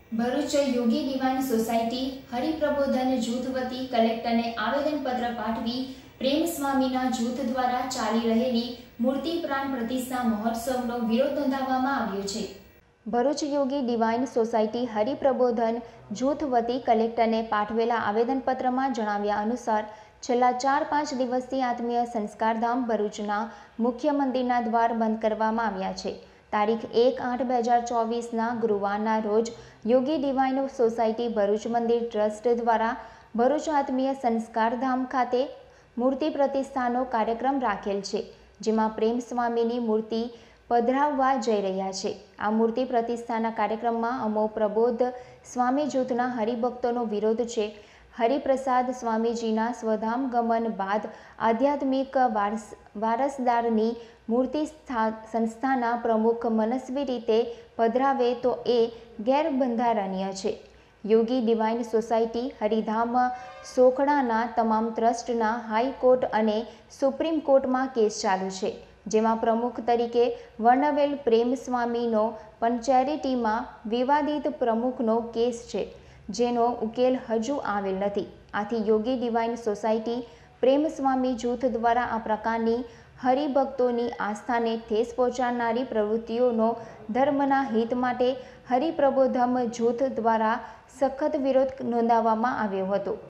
Bharuch Yogi divine society Hariprabodhan જૂથ વતી કલેક્ટરને આવેદનપત્ર પાઠવી પ્રેમ સ્વામીના જૂથ દ્વારા ચાલી રહેલી મૂર્તિ પ્રાણ પ્રતિષ્ઠા મહોત્સવનો વિરોધ નોંધાવવામાં આવ્યો છે। ભરૂચ યોગી ડિવાઇન સોસાયટી હરિપ્રબોધન જૂથ વતી કલેક્ટરને પાઠવેલા આવેદનપત્રમાં જણાવ્યા અનુસાર છેલ્લા 4-5 દિવસથી આત્મીય સંસ્કારધામ ભરૂચના મુખ્ય મંદિરના દ્વાર બંધ કરવામાં આવ્યા છે। તારીખ 1/8/2024ના ગુરુવારના રોજ યોગી ડિવાઇન સોસાયટી ભરૂચ મંદિર ટ્રસ્ટ દ્વારા ભરૂચ આત્મીય સંસ્કારધામ ખાતે મૂર્તિ પ્રતિષ્ઠાનો કાર્યક્રમ રાખેલ છે, જેમાં પ્રેમ સ્વામીની મૂર્તિ પધરાવવા જઈ રહ્યા છે। આ મૂર્તિ પ્રતિષ્ઠાના કાર્યક્રમમાં અમો પ્રબોધ સ્વામી જૂથના હરિભક્તોનો વિરોધ છે। હરિપ્રસાદ સ્વામીજીના સ્વધામ ગમન બાદ આધ્યાત્મિક વારસદારની મૂર્તિ સંસ્થાના પ્રમુખ મનસ્વી રીતે પધરાવે તો એ ગેરબંધારણીય છે। યોગી ડિવાઇન સોસાયટી હરિધામ સોખડાના તમામ ટ્રસ્ટના હાઈકોર્ટ અને સુપ્રીમ કોર્ટમાં કેસ ચાલુ છે, જેમાં પ્રમુખ તરીકે વર્ણવેલ પ્રેમ સ્વામીનો પણ ચેરિટીમાં વિવાદિત પ્રમુખનો કેસ છે, જેનો ઉકેલ હજુ આવેલ નથી। આથી યોગી ડિવાઇન સોસાયટી પ્રેમ સ્વામી જૂથ દ્વારા આ પ્રકારની હરિભક્તોની આસ્થાને ઠેસ પહોંચાડનારી પ્રવૃત્તિઓનો ધર્મના હિત માટે હરિપ્રબોધમ જૂથ દ્વારા સખત વિરોધ નોંધાવવામાં આવ્યો હતો।